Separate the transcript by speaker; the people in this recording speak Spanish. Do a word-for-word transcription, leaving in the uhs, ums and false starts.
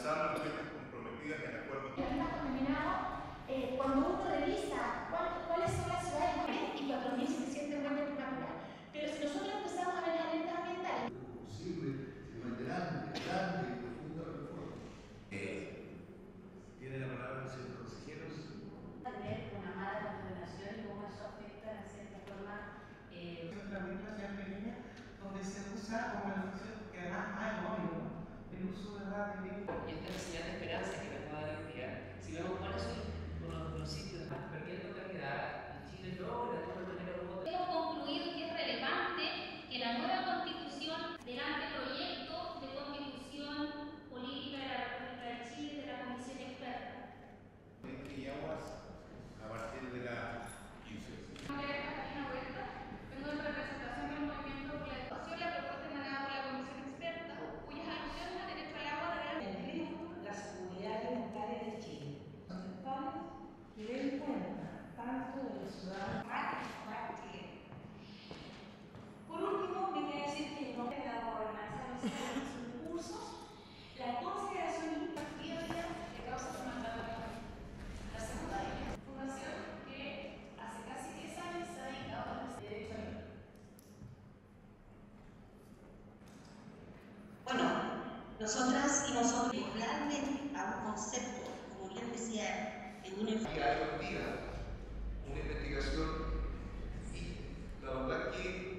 Speaker 1: alcanzar las metas comprometidas en acuerdo.
Speaker 2: Eh, cuando uno revisa cuál, cuáles son las ciudades y cuatro mil setecientos metros por capita, pero si nosotros empezamos a ver las alertas ambientales,
Speaker 3: posible, si no es grande, grande y profunda reforma.
Speaker 4: Eh, Tiene la palabra el señor consejero.
Speaker 5: Tener una mala contaminación y cómo eso afecta en cierta forma. Eh,
Speaker 6: donde se usa como la función que además más económico el uso de la
Speaker 7: y esta es la señal de esperanza que me acaba de enviar. Si vemos cuáles son los, los sitios que están perdiendo calidad, y Chile logra de alguna manera remota.
Speaker 8: Hemos concluido que es relevante que la nueva constitución del anteproyecto de constitución política de la República de Chile de la Comisión Experta.
Speaker 1: Y aguas a partir de la quince.
Speaker 8: Tengo en representación del movimiento por la educación la propuesta emanada por la Comisión Experta, cuyas alusiones al derecho al agua
Speaker 5: Tenemos la seguridad alimentaria de Chile. Los sectores que den cuenta tanto de los ciudadanos más Chile. Por último, me quiero decir que no de la gobernanza de sus recursos, la consideración impartida que causa su mandato. La segunda fundación que hace casi diez años se ha dedicado al derecho a la.
Speaker 9: Bueno, nosotras y nosotros realmente a un concepto, como bien decía, en una
Speaker 1: hay hoy día una investigación y la verdad que